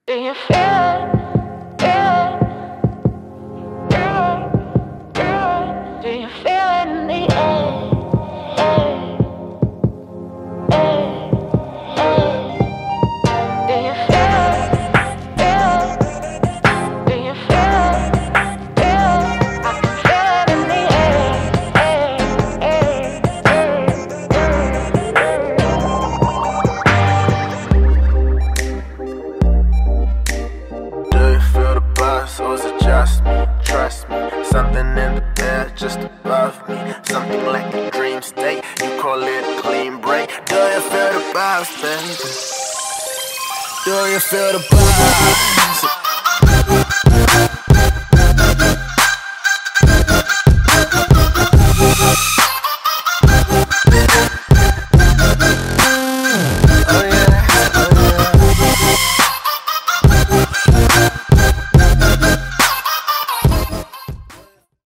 Do you feel it? Do you feel it in the air? Do you feel it? Do you feel it? I can feel it in the Do you feel the buzz, or is it just me? Trust me, something in the air just above me. Something like a dream state, you call it a clean break. Do you feel the buzz, baby? Do you feel the buzz?